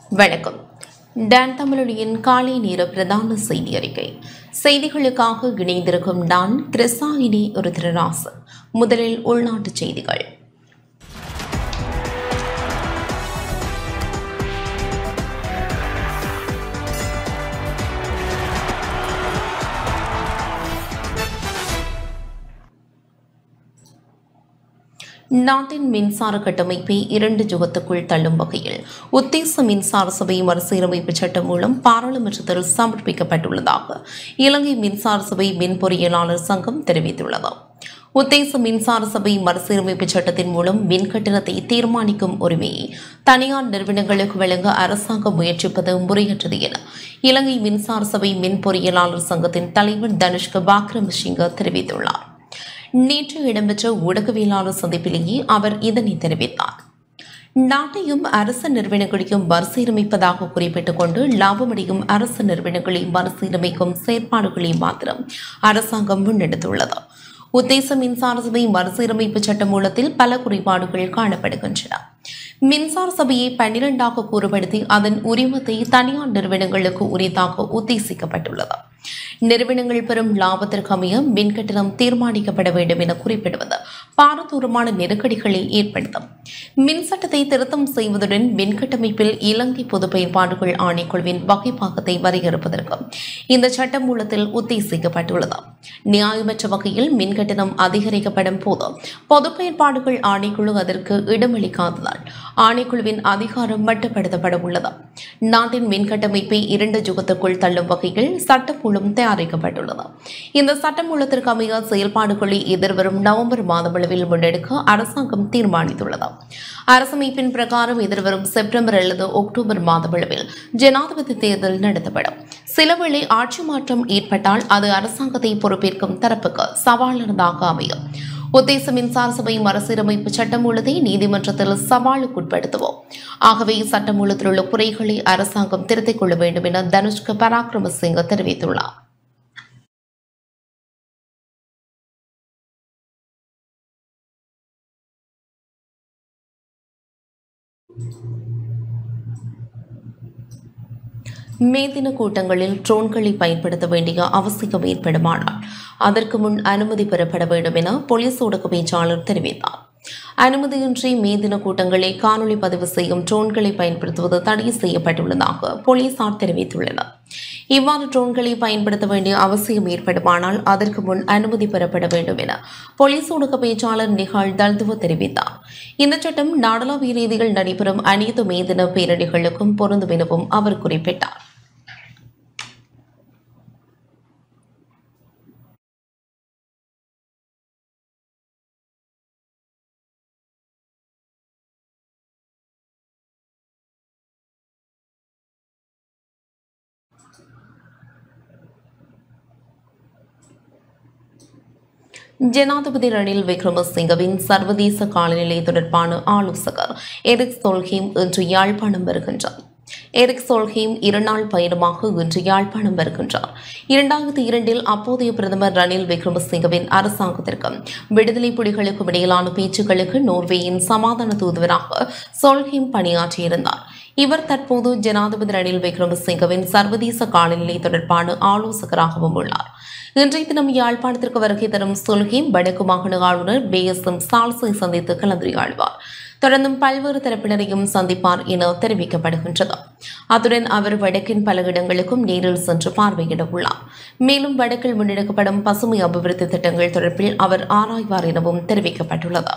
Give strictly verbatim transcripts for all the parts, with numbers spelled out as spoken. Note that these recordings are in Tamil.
வணக்கம். டான் தமிழொலியின் காலை நேர பிரதான செய்தி அறிக்கை. செய்திகளுக்காக இணைந்திருக்கும் நான் கிருஷ்ணாயினி ஒரு திருராசு. முதலில் உள்நாட்டுச் செய்திகள். நாட்டின் மின்சார கட்டமைப்பை இரண்டு யுகத்துக்குள் தள்ளும் வகையில் உத்தேச மின்சார சபை மறுசீரமைப்பு சட்டம் மூலம் பாராளுமன்றத்தில் சமர்ப்பிக்கப்பட்டுள்ளதாக இலங்கை மின்சார சபை மின் பொறியியலாளர் சங்கம் தெரிவித்துள்ளது. உத்தேச மின்சார சபை மறுசீரமைப்பு சட்டத்தின் மூலம் மின் கட்டணத்தை தீர்மானிக்கும் உரிமையை தனியார் நிறுவனங்களுக்கு வழங்க அரசாங்கம் முயற்சிப்பது முறையற்றது என இலங்கை மின்சார சபை மின் பொறியியலாளர் சங்கத்தின் தலைவர் தனுஷ்க பாக்ரமசிங்க தெரிவித்துள்ளார். நேற்று இடம்பெற்ற ஊடகவியலாளர் சந்திப்பிலேயே அவர் இதனை தெரிவித்தார். நாட்டையும் அரசு நிறுவனங்களையும் மறுசீரமைப்பதாக குறிப்பிட்டுக் கொண்டு லாபமடையும் அரசு நிறுவனங்களை மறுசீரமைக்கும் செயற்பாடுகளை மாத்திரம் அரசாங்கம் முன்னெடுத்துள்ளது. உத்தேச மின்சார சபை மறுசீரமைப்பு சட்ட மூலத்தில் பல குறைபாடுகள் காணப்படுகின்றன. மின்சார சபையை பன்னிரண்டாக கூறுபடுத்தி அதன் உரிமத்தை தனியார் நிறுவனங்களுக்கு உரித்தாக உத்தேசிக்கப்பட்டுள்ளது. நிறுவனங்கள் பெறும் லாபத்திற்கு அமைய மின் கட்டணம் தீர்மானிக்கப்பட வேண்டும் என குறிப்பிடுவது பாரதூரமான நெருக்கடிகளை ஏற்படுத்தும். மின் சட்டத்தை திருத்தம் செய்வதுடன் மின் கட்டமைப்பில் இலங்கை பொது பயன்பாடுகள் ஆணைக்குழுவின் வகைப்பாகத்தை வரையறுப்பதற்கு இந்த சட்ட மூலத்தில் உத்தேசிக்கப்பட்டுள்ளது. நியாயமற்ற வகையில் மின் கட்டணம் அதிகரிக்கப்படும் போது பொது பயன்பாடுகள் ஆணைக்குழு அதற்கு இடமளிக்காததால் ஆணைக்குழுவின் அதிகாரம் மட்டுப்படுத்தப்பட உள்ளது. நாட்டின் மின் கட்டமைப்பை இரண்டு யுகத்திற்குள் தள்ளும் வகையில் சட்டம் மூலம் தயாரிக்கப்பட்டுள்ளது. இந்த சட்டம் மூலத்திற்கு அமைய செயல்பாடுகளை எதிர்வரும் நவம்பர் மாதமளவில் முன்னெடுக்க அரசாங்கம் தீர்மானித்துள்ளது. அரசமைப்பின் பிரகாரம் எதிர்வரும் செப்டம்பர் அல்லது அக்டோபர் மாதமளவில் ஜனாதிபதி தேர்தல் நடத்தப்படும். சிலவேளை ஆட்சி மாற்றம் ஏற்பட்டால் அது அரசாங்கத்தை பொறுப்பேற்கும் தரப்புக்கு சவாலானதாக அமையும். உத்தேச மின்சார சபை மறுசீரமைப்பு சட்டமூலத்தை நீதிமன்றத்தில் சவாலுக்குட்படுத்துவோம். ஆகவே சட்டமூலத்தில் உள்ள குறைகளை அரசாங்கம் திருத்திக் கொள்ள வேண்டும் என தனுஷ்க பராக்கிரமசிங்க தெரிவித்துள்ளார். மே தின கூட்டங்களில் ட்ரோன்களை பயன்படுத்த வேண்டிய அவசியம் ஏற்படுமானால் அதற்கு முன் அனுமதி பெறப்பட வேண்டும் என போலீஸ் ஊடக பேச்சாளர் தெரிவித்தார். அனுமதியின்றி மே தின கூட்டங்களை காணொலி பதிவு செய்யும் ட்ரோன்களை பயன்படுத்துவது தடை செய்யப்பட்டுள்ளதாக போலீசார் தெரிவித்துள்ளனர். இவ்வாறு ட்ரோன்களை பயன்படுத்த வேண்டிய அவசியம் ஏற்படுமானால் அதற்கு முன் அனுமதி பெறப்பட வேண்டும் என போலீஸ் ஊடக பேச்சாளர் நிகால் தல்துவ தெரிவித்தார். இந்த சட்டம் நாடளாவிய ரீதியில் நடைபெறும் அனைத்து மே தின பேரணிகளுக்கும் பொருந்தும் எனவும் அவர் குறிப்பிட்டார். ஜனாதிபதி ரணில் விக்ரமசிங்கவின் சர்வதேச காலநிலை தொடர்பான ஆலோசகர் எரிக் சோல்ஹீம் இன்று யாழ்ப்பாணம் வருகின்றார். எரிக் சோல்ஹீம் இருநாள் பயணமாக இன்று யாழ்ப்பாணம் வருகின்றார். இரண்டாயிரத்தி இரண்டில் அப்போதைய பிரதமர் ரணில் விக்ரமசிங்கவின் அரசாங்கத்திற்கும் விடுதலை புலிகளுக்கும் இடையிலான பேச்சுக்களுக்கு நோர்வேயின் சமாதான தூதுவராக சோல்ஹீம் பணியாற்றியிருந்தார். இவர் தற்போது ஜனாதிபதி ரணில் விக்ரமசிங்கவின் சர்வதேச காலநிலை தொடர்பான ஆலோசகராகவும் உள்ளார். இன்றைய தினம் யாழ்ப்பாணத்திற்கு வருகை தரும் சோல்ஹீம் வடக்கு மாகாண ஆளுநர் பி எஸ் எம் சால்ஸை சந்தித்து கலந்துரையாடுவார். தொடர்ந்தும் பல்வேறு தரப்பினரையும் சந்திப்பார் என தெரிவிக்கப்படுகின்றது. அத்துடன் அவர் வடக்கின் பல இடங்களுக்கும் நேரில் சென்று பார்வையிட உள்ளார். மேலும் வடக்கில் முன்னெடுக்கப்படும் பசுமை அபிவிருத்தி திட்டங்கள் தொடர்பில் அவர் ஆராய்வார் எனவும் தெரிவிக்கப்பட்டுள்ளது.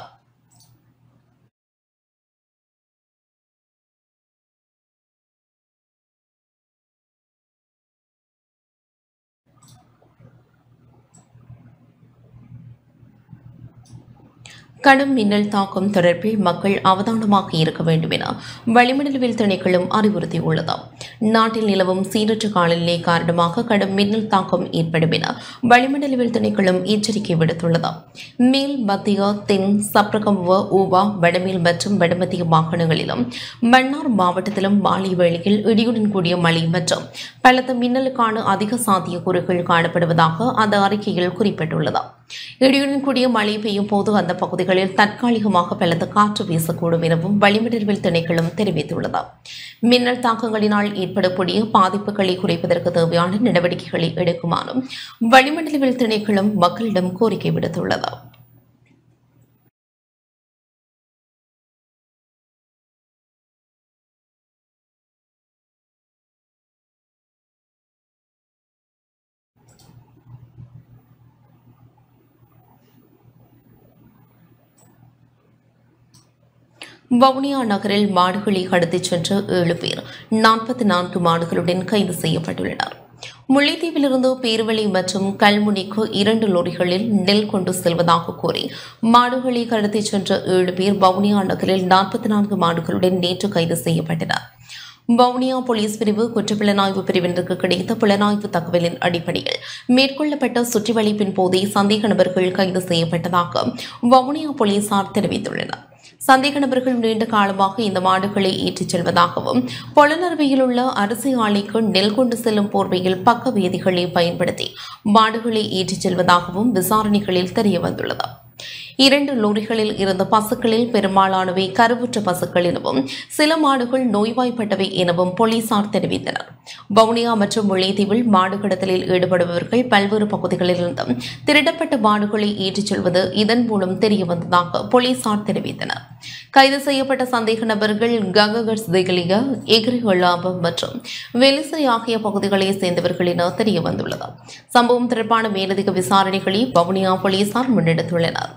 கடும் மின்னல் தாக்கம் தொடர்பில் மக்கள் அவதானமாக இருக்க வேண்டும் என வளிமண்டலவியல் திணைக்களம் அறிவுறுத்தியுள்ளது. நாட்டில் நிலவும் சீரற்ற காலநிலை காரணமாக கடும் மின்னல் தாக்கம் ஏற்படும் என வளிமண்டலவியல் திணைக்களம் எச்சரிக்கை விடுத்துள்ளது. மேல் மத்திய தென் சப்ரகமுவ ஊவா வடமேல் மற்றும் வடமத்திய மாகாணங்களிலும் மன்னார் மாவட்டத்திலும் மாலை வேளையில் இடியுடன் கூடிய மழை மற்றும் பலத்த மின்னலுக்கான அதிக சாத்தியக்கூறுகள் காணப்படுவதாக அந்த அறிக்கையில் குறிப்பிட்டுள்ளது. இடியுடன் கூடிய மழை பெய்யும் போது அந்த பகுதிகளில் தற்காலிகமாக பலத்த காற்று வீசக்கூடும் எனவும் வளிமண்டலவியல் திணைக்களம் தெரிவித்துள்ளது. மின்னல் தாக்கங்களினால் ஏற்படக்கூடிய பாதிப்புகளை குறைப்பதற்கு தேவையான நடவடிக்கைகளை எடுக்குமாறும் வளிமண்டலவியல் திணைக்களம் மக்களிடம் கோரிக்கை விடுத்துள்ளது. வவுனியா நகரில் மாடுகளை கடத்திச் சென்ற ஏழு பேர் நாற்பத்தி நான்கு மாடுகளுடன் கைது செய்யப்பட்டுள்ளனர். முல்லைத்தீவிலிருந்து பேர்வழி மற்றும் கல்முனைக்கு இரண்டு லோரிகளில் நெல் கொண்டு செல்வதாக கூறி மாடுகளை கடத்திச் சென்ற ஏழு பேர் வவுனியா நகரில் நாற்பத்தி நான்கு மாடுகளுடன் நேற்று கைது செய்யப்பட்டனர். வவுனியா போலீஸ் பிரிவு குற்றப்புலனாய்வு பிரிவினருக்கு கிடைத்த புலனாய்வு தகவலின் அடிப்படையில் மேற்கொள்ளப்பட்ட சுற்றிவளைப்பின் போதே சந்தேக நபர்கள் கைது செய்யப்பட்டதாக வவுனியா போலீசார் தெரிவித்துள்ளனர். சந்தேக நபர்கள் நீண்ட காலமாக இந்த மாடுகளை ஏற்றிச் செல்வதாகவும் பொலனறுவையில் உள்ள அரிசி ஆலைக்கு நெல் கொண்டு செல்லும் போர்வையில் பக்க வேதிகளை பயன்படுத்தி மாடுகளை ஏற்றிச் செல்வதாகவும் விசாரணைகளில் தெரியவந்துள்ளது. இரண்டு லோரிகளில் இருந்த பசுக்களில் பெரும்பாலானவை கருவுற்ற பசுக்கள் எனவும் சில மாடுகள் நோய்வாய்ப்பட்டவை எனவும் போலீசார் தெரிவித்தனர். வவுனியா மற்றும் முல்லைத்தீவில் மாடு கடத்தலில் ஈடுபடுபவர்கள் பல்வேறு பகுதிகளிலிருந்தும் திருடப்பட்ட மாடுகளை ஏற்றிச் செல்வது இதன் மூலம் தெரியவந்ததாக போலீசார் தெரிவித்தனர். கைது செய்யப்பட்ட சந்தேக நபர்கள் கங்ககட்ஸ் திகலிய எகிரிகொள்ளாபம் மற்றும் வெலிசை ஆகிய பகுதிகளைச் சேர்ந்தவர்கள் என தெரியவந்துள்ளது. சம்பவம் தொடர்பான மேலதிக விசாரணைகளை வவுனியா போலீசார் முன்னெடுத்துள்ளனர்.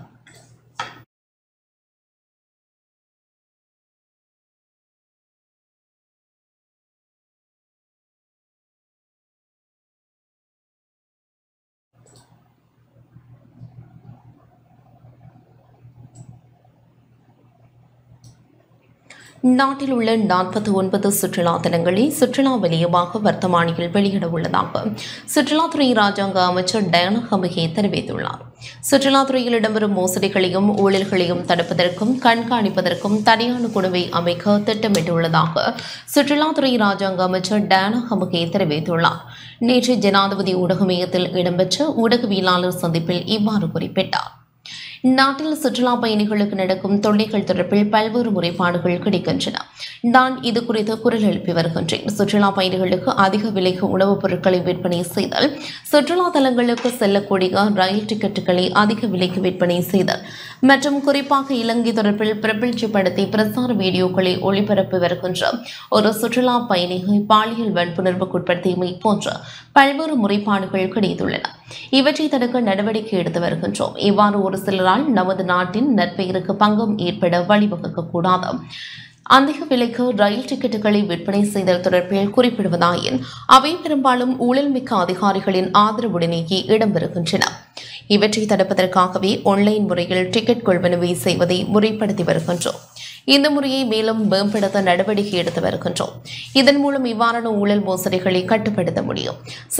நாட்டில் உள்ள நாற்பத்தி ஒன்பது சுற்றுலா தலங்களை சுற்றுலா வலயமாக வர்த்தமானியில் வெளியிட உள்ளதாக சுற்றுலாத்துறை ராஜாங்க அமைச்சர் டயானா ஹமிகே தெரிவித்துள்ளார். சுற்றுலாத்துறையில் இடம்பெறும் மோசடிகளையும் ஊழல்களையும் தடுப்பதற்கும் கண்காணிப்பதற்கும் தனியான குழுவை அமைக்க திட்டமிட்டுள்ளதாக சுற்றுலாத்துறை ராஜாங்க அமைச்சர் டயானா ஹமிகே தெரிவித்துள்ளார். நேற்று ஜனாதிபதி ஊடக மையத்தில் இடம்பெற்ற ஊடகவியலாளர் சந்திப்பில் இவ்வாறு குறிப்பிட்டார். நாட்டில் சுற்றுலா பயணிகளுக்கு நடக்கும் தொல்லைகள் தொடர்பில் பல்வேறு முறைப்பாடுகள் கிடைக்கின்றன. நான் இது குறித்து குரல் எழுப்பி வருகின்றேன். சுற்றுலா பயணிகளுக்கு அதிக விலைக்கு உணவுப் பொருட்களை விற்பனை செய்தல், சுற்றுலா தலங்களுக்கு செல்லக்கூடிய ரயில் டிக்கெட்டுகளை அதிக விலைக்கு விற்பனை செய்தல் மற்றும் குறிப்பாக இலங்கை தொடர்பில் பிரபலப்படுத்தி பிரசார வீடியோக்களை ஒளிபரப்பி வருகின்ற ஒரு சுற்றுலா பயணியை பாலியல் வன்புணர்வுக்குட்படுத்தியமை போன்ற பல்வேறு முறைப்பாடுகள் கிடைத்துள்ளன. இவற்றை தடுக்க நடவடிக்கை எடுத்து வருகின்றோம். இவ்வாறு ஒரு சிலரால் நமது நாட்டின் நற்பெயருக்கு பங்கம் ஏற்பட வழிவகுக்கக்கூடாது. அதிக விலைக்கு ரயில் டிக்கெட்டுகளை விற்பனை செய்தல் தொடர்பில் குறிப்பிடுவதாயின் அவை பெரும்பாலும் ஊழல்மிக்க அதிகாரிகளின் ஆதரவுடனேயே இடம்பெறுகின்றன. இவற்றை தடுப்பதற்காகவே ஆன்லைன் முறையில் டிக்கெட் கொள்வனவை செய்வதை முறைப்படுத்தி வருகின்றோம். இந்த முறையை மேலும் மேம்படுத்த நடவடிக்கை எடுத்து வருகின்றோம். இதன் மூலம் இவ்வாறான ஊழல் மோசடிகளை கட்டுப்படுத்த முடியும்.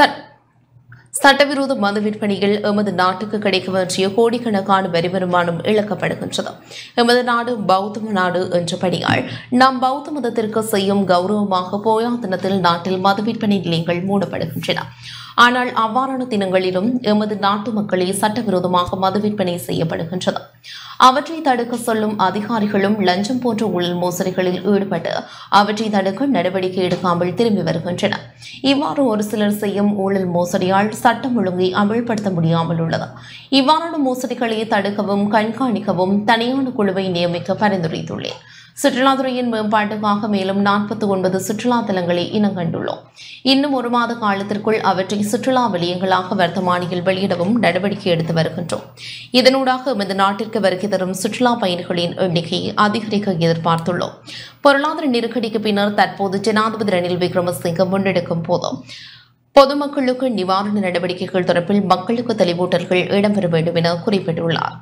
சட்டவிரோத மது விற்பனையில் எமது நாட்டுக்கு கிடைக்க வேண்டிய கோடிக்கணக்கான வரி வருமானம் இழக்கப்படுகின்றது. எமது நாடு பௌத்த நாடு என்றபடியால் நாம் பௌத்த மதத்திற்கு செய்யும் கௌரவமாக போயா தினத்தில் நாட்டில் மது விற்பனை நிலையங்கள் மூடப்படுகின்றன. ஆனால் அவ்வாறான தினங்களிலும் எமது நாட்டு மக்களே சட்டவிரோதமாக மது விற்பனை செய்யப்படுகின்றது. அவற்றை தடுக்க சொல்லும் அதிகாரிகளும் லஞ்சம் போன்ற ஊழல் மோசடிகளில் ஈடுபட்டு அவற்றை தடுக்க நடவடிக்கை எடுக்காமல் திரும்பி வருகின்றனர். இவ்வாறு ஒரு சிலர் செய்யும் ஊழல் மோசடியால் சட்டம் ஒழுங்கை அமல்படுத்த முடியாமல் உள்ளது. இவ்வாறான மோசடிகளை தடுக்கவும் கண்காணிக்கவும் தனியான குழுவை நியமிக்க பரிந்துரைத்துள்ளேன். சுற்றுலாத்துறையின் மேம்பாட்டுக்காக மேலும் நாற்பத்தி ஒன்பது சுற்றுலா தலங்களை இனங்கண்டுள்ளோம். இன்னும் ஒரு மாத காலத்திற்குள் அவற்றை சுற்றுலா வலயங்களாக வர்த்தமானியில் வெளியிடவும் நடவடிக்கை எடுத்து வருகின்றோம். இதனூடாக எமது நாட்டிற்கு வருகை தரும் சுற்றுலா பயணிகளின் எண்ணிக்கையை அதிகரிக்க எதிர்பார்த்துள்ளோம். பொருளாதார நெருக்கடிக்கு பின்னர் தற்போது ஜனாதிபதி ரணில் விக்ரமசிங்கே முன்னெடுக்கும் போதும் பொதுமக்களுக்கு நிவாரண நடவடிக்கைகள் தொடர்பில் மக்களுக்கு தெளிவூட்டல்கள் இடம்பெற வேண்டும் என குறிப்பிட்டுள்ளார்.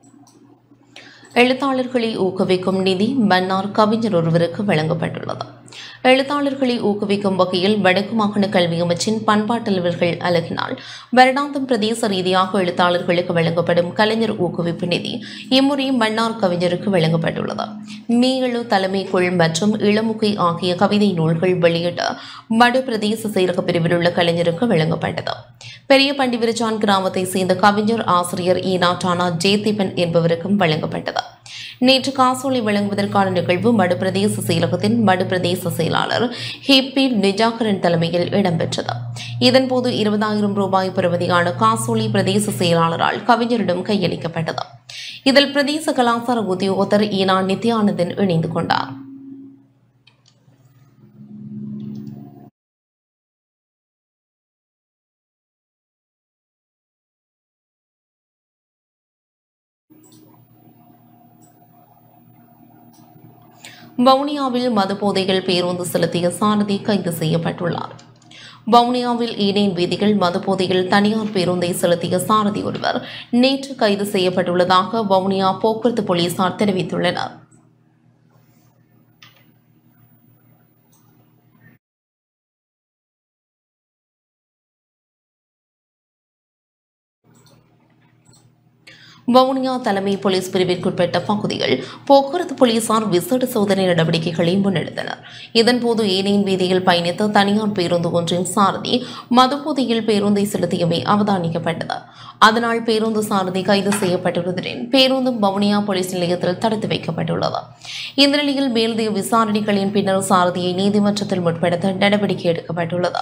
எழுத்தாளர்களை ஊக்குவிக்கும் நிதி மன்னார் கவிஞர் ஒருவருக்கு வழங்கப்பட்டுள்ளது. எழுத்தாளர்களை ஊக்குவிக்கும் வகையில் வடக்கு மாகாண கல்வி அமைச்சின் பண்பாட்டலுவல்கள் அலகினால் வருடாந்தம் பிரதேச ரீதியாக எழுத்தாளர்களுக்கு வழங்கப்படும் கலைஞர் ஊக்குவிப்பு நிதி இம்முறை மன்னார் கவிஞருக்கு வழங்கப்பட்டுள்ளது. மீளு தலைமைக்குள் மற்றும் இளமுகை ஆகிய கவிதை நூல்கள் வெளியிட்ட மடு பிரதேச செயலக பிரிவில் உள்ள கலைஞருக்கு வழங்கப்பட்டது. பெரிய பண்டிவிரிச்சான் கிராமத்தை சேர்ந்த கவிஞர் ஆசிரியர் ஈனாட்டானா ஜேதீபன் என்பவருக்கும் வழங்கப்பட்டது. நேற்று காசோலை வழங்குவதற்கான நிகழ்வு மடு பிரதேச செயலகத்தின் மடு பிரதேச செயலாளர் ஹிப்பி நிஜாகரன் தலைமையில் இடம்பெற்றது. இதன்போது இருபதாயிரம் ரூபாய் பெறுமதியான காசோலை பிரதேச செயலாளரால் கவிஞரிடம் கையளிக்கப்பட்டது. இதில் பிரதேச கலாச்சார உத்தியோகத்தர் ஈனா நித்யானந்தன் இணைந்து கொண்டார். வவுனியாவில் மதுபோதையில் பேருந்து செலுத்திய சாரதி கைது செய்யப்பட்டுள்ளார். வவுனியாவில் ஈடேன் வீதியில் மதுபோதையில் தனியார் பேருந்தை செலுத்திய சாரதி ஒருவர் நேற்று கைது செய்யப்பட்டுள்ளதாக வவுனியா போக்குவரத்து போலீசார் தெரிவித்துள்ளனர். வவுனியா தலைமை போலீஸ் பிரிவிற்குட்பட்ட பகுதியில் போக்குவரத்து போலீசார் விசேட சோதனை நடவடிக்கைகளை முன்னெடுத்தனர். இதன்போது ஏனையின் வீதியில் பயணித்த தனியார் பேருந்து ஒன்றின் சாரதி மதுபோதையில் பேருந்தை செலுத்தியமை அவதானிக்கப்பட்டது. அதனால் பேருந்து சாரதி கைது செய்யப்பட்டுள்ளதுடன் பேருந்தும் வவுனியா போலீஸ் நிலையத்தில் தடுத்து வைக்கப்பட்டுள்ளது. இந்த நிலையில் மேலதிக விசாரணைகளின் பின்னர் சாரதியை நீதிமன்றத்தில் முற்படுத்த நடவடிக்கை எடுக்கப்பட்டுள்ளது.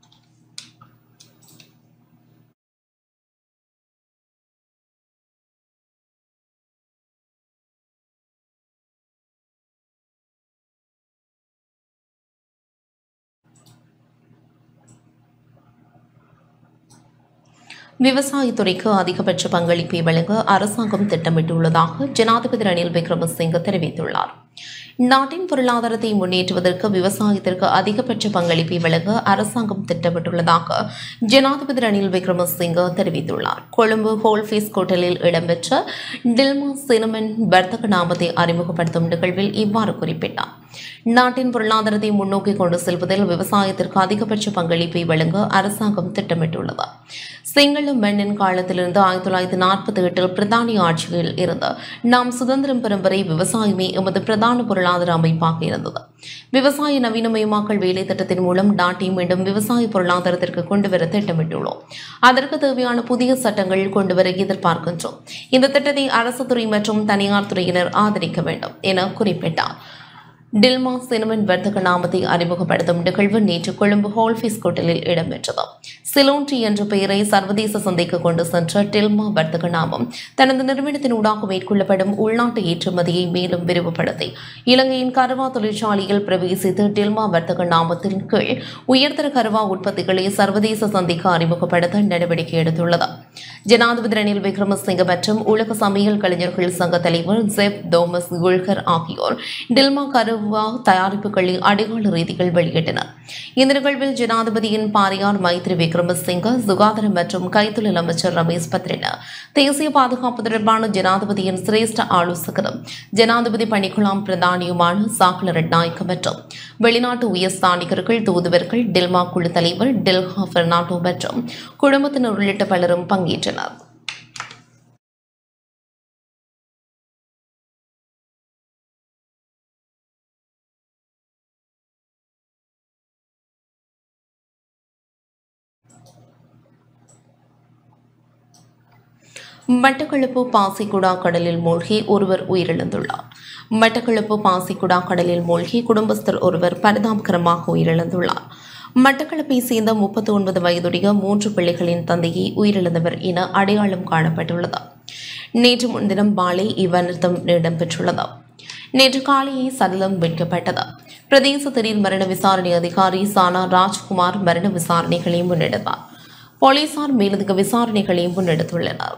விவசாயத்துறைக்கு அதிகபட்ச பங்களிப்பை வழங்க அரசாங்கம் திட்டமிட்டுள்ளதாக ஜனாதிபதி ரணில் விக்ரமசிங்கே தெரிவித்துள்ளார். நாட்டின் பொருளாதாரத்தை முன்னேற்றுவதற்கு விவசாயத்திற்கு அதிகபட்ச பங்களிப்பை வழங்க அரசாங்கம் திட்டமிட்டுள்ளதாக ஜனாதிபதி ரணில் விக்ரமசிங்கே தெரிவித்துள்ளார். கொழும்பு ஹோல்ஃபேஸ் ஹோட்டலில் இடம்பெற்ற டில்மா சினமன் வர்த்தக நாமத்தை அறிமுகப்படுத்தும் நிகழ்வில் இவ்வாறு குறிப்பிட்டார். நாட்டின் பொருளாதாரத்தை முன்னோக்கி கொண்டு செல்வதில் விவசாயத்திற்கு அதிகபட்ச பங்களிப்பை வழங்க அரசாங்கம் திட்டமிட்டுள்ளது. சிங்கள மண்ணின் காலத்திலிருந்து ஆயிரத்தி தொள்ளாயிரத்தி நாற்பத்தி எட்டில் பிரதானி ஆட்சியில் இருந்து நாம் சுதந்திரம் பெறும் வரை விவசாயமே எமது பிரதான பொருளாதார அமைப்பாக இருந்தது. விவசாய நவீனமயமாக்கல் வேலை திட்டத்தின் மூலம் நாட்டை மீண்டும் விவசாய பொருளாதாரத்திற்கு கொண்டுவர திட்டமிட்டுள்ளோம். அதற்கு தேவையான புதிய சட்டங்கள் கொண்டுவர எதிர்பார்க்கின்றோம். இந்த திட்டத்தை அரசு துறை மற்றும் தனியார் துறையினர் ஆதரிக்க வேண்டும் என குறிப்பிட்டார். டில்மா சினமன் வர்த்தக நாமத்தை அறிமுகப்படுத்தும் நிகழ்வு நேற்று கொழும்பு ஹோல்ஃபேஸ் ஹோட்டலில் இடம்பெற்றது. சிலோன்ட்ரி என்ற பெயரை சர்வதேச சந்தைக்கு கொண்டு சென்ற டில்மா வர்த்தக நாமம் தனது நிறுவனத்தினூடாக மேற்கொள்ளப்படும் உள்நாட்டு ஏற்றுமதியை மேலும் விரிவுபடுத்தி இலங்கையின் கருவா தொழிற்சாலையில் பிரவேசித்து டில்மா வர்த்தக நாமத்தின் கீழ் உயர்தர கருவா உற்பத்திகளை சர்வதேச சந்தைக்கு அறிமுகப்படுத்த நடவடிக்கை எடுத்துள்ளது. ஜனாதிபதி ரணில் விக்ரமசிங்கே மற்றும் உலக சமையல் கலைஞர்கள் சங்க தலைவர் ஜெப் தோமஸ் குல்கர் ஆகியோர் டில்மா கருவா தயாரிப்புகளை அடையாள ரீதிகள் வெளியிட்டனர். இந்த நிகழ்வில் ஜனாதிபதியின் பாரியார் மைத்ரி விக்ரமசிங்கே, சுகாதார மற்றும் கைத்தொழில் அமைச்சர் ரமேஷ் பத்ரினா, தேசிய பாதுகாப்பு தொடர்பான ஜனாதிபதியின் சிரேஷ்ட ஆலோசகரும் ஜனாதிபதி பணிக்குழாம் பிரதானியுமான சாகல ரட்நாயக்க மற்றும் வெளிநாட்டு உயர்ஸ்தானிகர்கள், தூதுவர்கள், டில்மா குழு தலைவர் டில்ஹா பெர்னாண்டோ மற்றும் குடும்பத்தினர் உள்ளிட்ட பலரும் பங்கேற்றனர். மட்டக்களப்பு பாசிக்குடா கடலில் மூழ்கி ஒருவர் உயிரிழந்துள்ளார். மட்டக்களப்பு பாசிக்குடா கடலில் மூழ்கி குடும்பஸ்தர் ஒருவர் பரிதாபகரமாக உயிரிழந்துள்ளார். மட்டக்களப்பை சேர்ந்த முப்பத்தி ஒன்பது வயதுடைய மூன்று பிள்ளைகளின் தந்தையை உயிரிழந்தவர் என அடையாளம் காணப்பட்டுள்ளது. நேற்று முன்தினம் மாலை இவ்வனர்த்தம் இடம்பெற்றுள்ளது. நேற்று காலையே சடலம் மீட்கப்பட்டது. பிரதேச திடீர் மரண விசாரணை அதிகாரி சானா ராஜ்குமார் மரண விசாரணைகளை முன்னெடுத்தார். போலீசார் மேலதிக விசாரணைகளை முன்னெடுத்துள்ளனர்.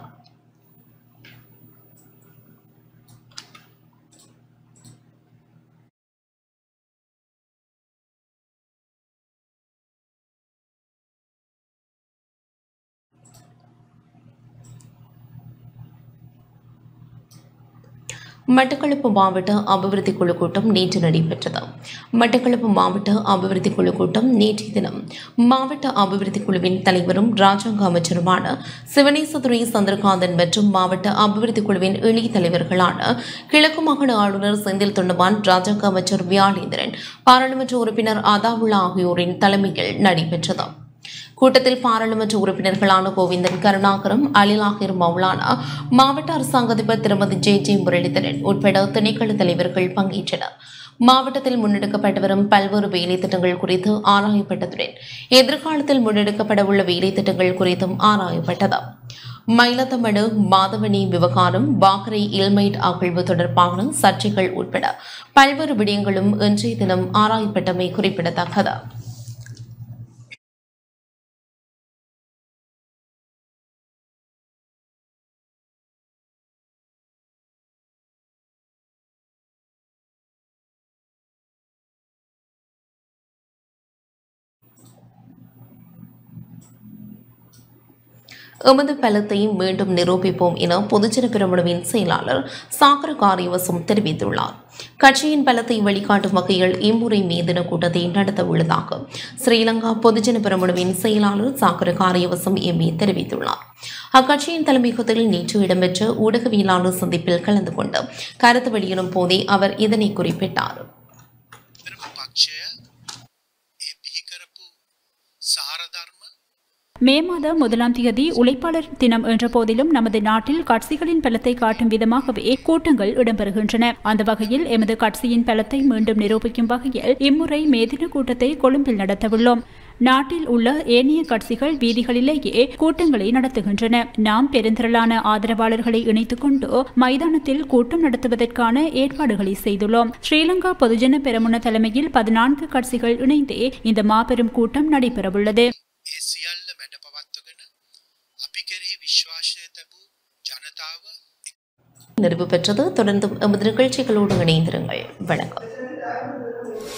மட்டக்களப்பு மாவட்ட அபிவிருத்தி குழு கூட்டம் நேற்று நடைபெற்றது. மட்டக்களப்பு மாவட்ட அபிவிருத்தி குழு கூட்டம் நேற்றைய தினம் மாவட்ட அபிவிருத்தி குழுவின் தலைவரும் ராஜாங்க அமைச்சருமான சிவனேசதுரை சந்திரகாந்தன் மற்றும் மாவட்ட அபிவிருத்தி குழுவின் இணைய தலைவர்களான கிழக்கு மாகாண ஆளுநர் செந்தில் தொண்டமான், ராஜாங்க அமைச்சர் வியாழேந்திரன், பாராளுமன்ற உறுப்பினர் அதாவுல்லா ஆகியோரின் தலைமையில் நடைபெற்றது. கூட்டத்தில் பாராளுமன்ற உறுப்பினர்களான கோவிந்தன் கருணாகரம், அலிலாகிர் மௌலானா, மாவட்ட அரசாங்க அதிபர் திருமதி ஜே ஜே முரளிதரன் உட்பட திணைக்கள தலைவர்கள் பங்கேற்றனர். மாவட்டத்தில் முன்னெடுக்கப்பட்டு வரும் பல்வேறு வேலை திட்டங்கள் குறித்து ஆராயப்பட்டதுடன் எதிர்காலத்தில் முன்னெடுக்கப்பட உள்ள வேலை திட்டங்கள் குறித்தும் ஆராயப்பட்டது. மயிலத்தமடு மாதவனி விவகாரம், பாக்கரை இல்மைட் அகழ்வு தொடர்பான சர்ச்சைகள் உட்பட பல்வேறு விடயங்களும் இன்றைய தினம் ஆராயப்பட்டமை குறிப்பிடத்தக்கது. எமது பலத்தை மீண்டும் நிரூபிப்போம் என பொதுஜன பெரமுனவின் செயலாளர் சாகர காரியவசம் தெரிவித்துள்ளார். கட்சியின் பலத்தை வெளிக்காட்டும் வகையில் இம்முறை மேதின கூட்டத்தை நடத்த உள்ளதாக ஸ்ரீலங்கா பொதுஜன பெரமுனவின் செயலாளர் சாகர காரியவசம் எம்பி தெரிவித்துள்ளார். அக்கட்சியின் தலைமையகத்தில் நேற்று இடம்பெற்ற ஊடகவியலாளர் சந்திப்பில் கலந்து கொண்டு கருத்து வெளியிடும் போதே அவர் இதனை குறிப்பிட்டார். மே மாதம் முதலாம் தேதி உழைப்பாளர் தினம் என்ற போதிலும் நமது நாட்டில் கட்சிகளின் பலத்தை காட்டும் விதமாகவே கூட்டங்கள் இடம்பெறுகின்றன. அந்த வகையில் எமது கட்சியின் பலத்தை மீண்டும் நிரூபிக்கும் வகையில் இம்முறை மேதின கூட்டத்தை கொழும்பில் நடத்தவுள்ளோம். நாட்டில் உள்ள ஏனைய கட்சிகள் வீதிகளிலேயே கூட்டங்களை நடத்துகின்றன. நாம் பெருந்திரளான ஆதரவாளர்களை இணைத்துக் கொண்டு மைதானத்தில் கூட்டம் நடத்துவதற்கான ஏற்பாடுகளை செய்துள்ளோம். ஸ்ரீலங்கா பொதுஜன பெரமுன தலைமையில் பதினான்கு கட்சிகள் இணைந்தே இந்த மாபெரும் கூட்டம் நடைபெறவுள்ளது. நிறைவு பெற்றது. தொடர்ந்தும் எமது நிகழ்ச்சிகளோடு இணைந்திருங்கள். வணக்கம்.